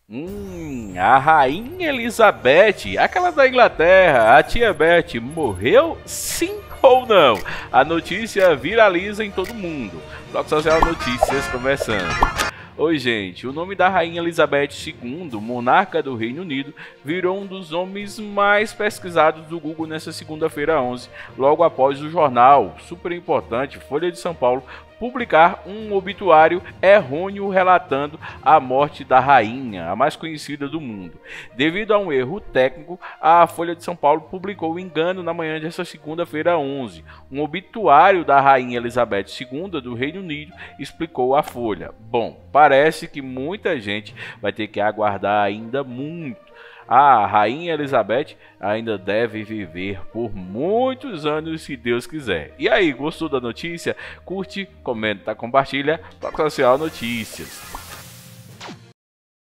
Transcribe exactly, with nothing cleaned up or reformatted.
Hum, a Rainha Elizabeth, aquela da Inglaterra, a tia Beth, morreu? Sim ou não? A notícia viraliza em todo mundo. Bloco Social Notícias começando. Oi, gente. O nome da Rainha Elizabeth segundo, monarca do Reino Unido, virou um dos nomes mais pesquisados do Google nesta segunda-feira onze, logo após o jornal super importante Folha de São Paulo publicar um obituário errôneo relatando a morte da rainha, a mais conhecida do mundo. Devido a um erro técnico, a Folha de São Paulo publicou o engano na manhã desta segunda-feira onze. Um obituário da Rainha Elizabeth segunda do Reino Unido, explicou a Folha. Bom, parece que muita gente vai ter que aguardar ainda muito. A Rainha Elizabeth ainda deve viver por muitos anos, se Deus quiser. E aí, gostou da notícia? Curte, comenta, compartilha. Bloco Social Notícias.